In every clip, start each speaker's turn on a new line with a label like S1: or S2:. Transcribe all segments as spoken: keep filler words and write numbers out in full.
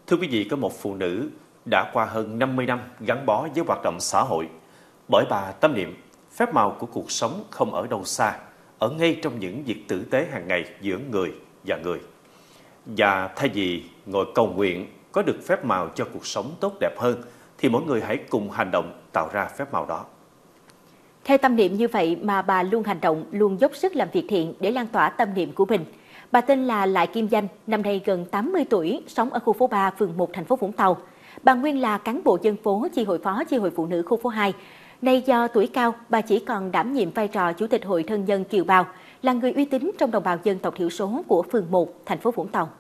S1: Thưa quý vị, có một phụ nữ đã qua hơn năm mươi năm gắn bó với hoạt động xã hội. Bởi bà tâm niệm, phép màu của cuộc sống không ở đâu xa, ở ngay trong những việc tử tế hàng ngày giữa người và người. Và thay vì ngồi cầu nguyện có được phép màu cho cuộc sống tốt đẹp hơn, thì mỗi người hãy cùng hành động tạo ra phép màu đó.
S2: Theo tâm niệm như vậy mà bà luôn hành động, luôn dốc sức làm việc thiện để lan tỏa tâm niệm của mình. Bà tên là Lại Kim Danh, năm nay gần tám mươi tuổi, sống ở khu phố ba, phường một, thành phố Vũng Tàu. Bà nguyên là cán bộ dân phố, chi hội phó chi hội phụ nữ khu phố hai. Nay do tuổi cao, bà chỉ còn đảm nhiệm vai trò Chủ tịch Hội Thân nhân Kiều Bào, là người uy tín trong đồng bào dân tộc thiểu số của phường một, thành phố Vũng Tàu.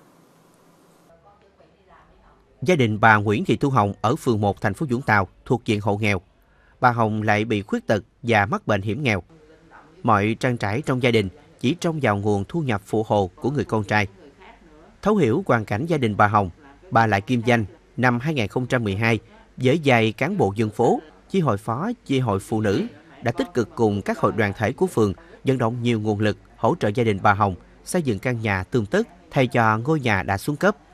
S3: Gia đình bà Nguyễn Thị Thu Hồng ở phường một, thành phố Vũng Tàu thuộc diện hộ nghèo. Bà Hồng lại bị khuyết tật và mắc bệnh hiểm nghèo. Mọi trang trải trong gia đình chỉ trông vào nguồn thu nhập phụ hồ của người con trai. Thấu hiểu hoàn cảnh gia đình bà Hồng, bà Lại Kim Danh năm hai nghìn không trăm mười hai với vai cán bộ dân phố, chi hội phó, chi hội phụ nữ đã tích cực cùng các hội đoàn thể của phường vận động nhiều nguồn lực hỗ trợ gia đình bà Hồng xây dựng căn nhà tươm tất thay cho ngôi nhà đã xuống cấp.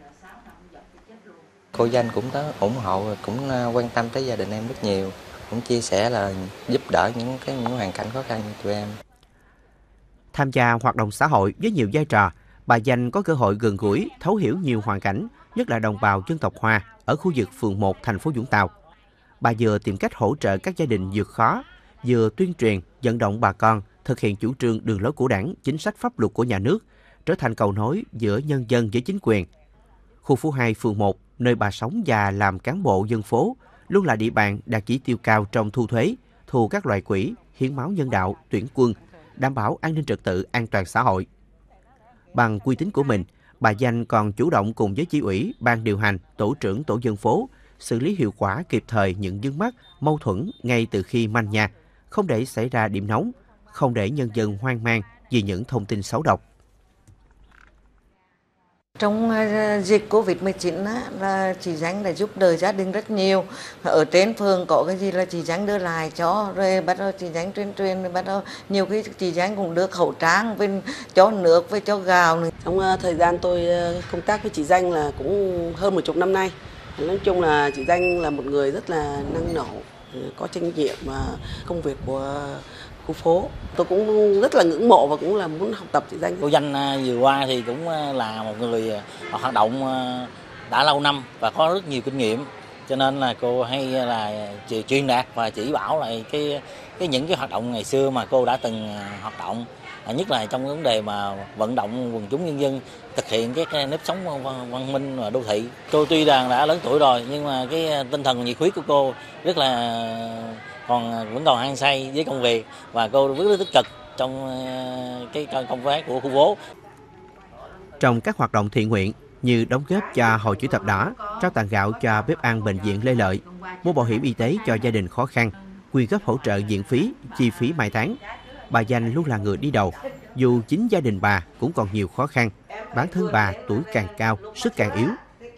S4: Cô Danh cũng có ủng hộ, cũng quan tâm tới gia đình em rất nhiều, cũng chia sẻ là giúp đỡ những cái những hoàn cảnh khó khăn như tụi em.
S3: Tham gia hoạt động xã hội với nhiều vai trò, bà Danh có cơ hội gần gũi, thấu hiểu nhiều hoàn cảnh, nhất là đồng bào dân tộc Hoa ở khu vực phường một, thành phố Vũng Tàu. Bà vừa tìm cách hỗ trợ các gia đình vượt khó, vừa tuyên truyền, vận động bà con thực hiện chủ trương đường lối của Đảng, chính sách pháp luật của nhà nước, trở thành cầu nối giữa nhân dân với chính quyền. Khu phố hai, phường một, nơi bà sống và làm cán bộ dân phố, luôn là địa bàn đạt chỉ tiêu cao trong thu thuế, thu các loại quỹ, hiến máu nhân đạo, tuyển quân, đảm bảo an ninh trật tự, an toàn xã hội. Bằng uy tín của mình, bà Danh còn chủ động cùng với chi ủy, ban điều hành, tổ trưởng tổ dân phố, xử lý hiệu quả kịp thời những vướng mắc, mâu thuẫn ngay từ khi manh nha, không để xảy ra điểm nóng, không để nhân dân hoang mang vì những thông tin xấu độc.
S5: Trong dịch Covid mười chín á, là chị Danh đã giúp đỡ gia đình rất nhiều. Ở trên phường có cái gì là chị Danh đưa lại cho, rồi bắt đầu chị Danh tuyên truyền, rồi bắt đầu nhiều khi chị Danh cũng đưa khẩu trang, với cho nước, với cho gạo.
S6: Trong thời gian tôi công tác với chị Danh là cũng hơn một chục năm nay. Nói chung là chị Danh là một người rất là năng nổ, có trách nhiệm và công việc của khu phố. Tôi cũng rất là ngưỡng mộ và cũng là muốn học tập chị Danh.
S7: Cô Danh vừa qua thì cũng là một người hoạt động đã lâu năm và có rất nhiều kinh nghiệm, cho nên là cô hay là truyền đạt và chỉ bảo lại cái cái những cái hoạt động ngày xưa mà cô đã từng hoạt động, nhất là trong vấn đề mà vận động quần chúng nhân dân thực hiện cái nếp sống văn, văn minh và đô thị. Cô tuy rằng đã lớn tuổi rồi nhưng mà cái tinh thần nhiệt huyết của cô rất là còn vẫn còn hăng say với công việc và cô rất là tích cực trong cái công tác của khu phố.
S3: Trong các hoạt động thiện nguyện như đóng góp cho Hội Chữ Thập Đỏ, trao tặng gạo cho bếp ăn bệnh viện Lê Lợi, mua bảo hiểm y tế cho gia đình khó khăn, quyên góp hỗ trợ viện phí, chi phí mai táng, bà Danh luôn là người đi đầu. Dù chính gia đình bà cũng còn nhiều khó khăn, bản thân bà tuổi càng cao, sức càng yếu.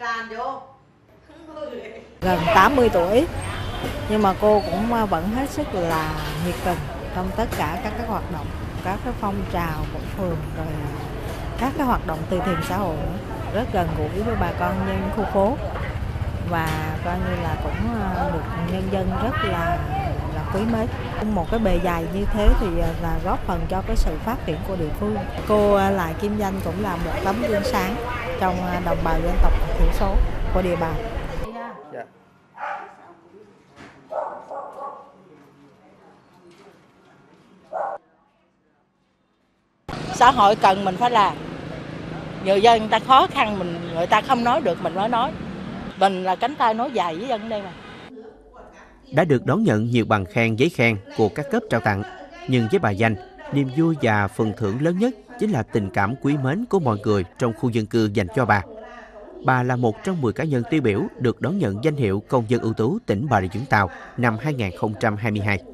S8: Gần tám mươi tuổi, nhưng mà cô cũng vẫn hết sức là nhiệt tình trong tất cả các cái hoạt động, các cái phong trào của phường, rồi các cái hoạt động từ thiện xã hội, rất gần gũi với bà con nhân khu phố và coi như là cũng được nhân dân rất là là quý mến. Một cái bề dày như thế thì là góp phần cho cái sự phát triển của địa phương. Cô Lại Kim Danh cũng là một tấm gương sáng trong đồng bào dân tộc thiểu số của địa bàn. Xã hội cần mình phải làm. Người dân người ta khó khăn, mình người ta không nói được mình mới nói. Mình là cánh tay nối dài với dân đây mà.
S3: Đã được đón nhận nhiều bằng khen, giấy khen của các cấp trao tặng, nhưng với bà Danh, niềm vui và phần thưởng lớn nhất chính là tình cảm quý mến của mọi người trong khu dân cư dành cho bà. Bà là một trong mười cá nhân tiêu biểu được đón nhận danh hiệu công dân ưu tú tỉnh Bà Rịa Vũng Tàu năm hai nghìn không trăm hai mươi hai.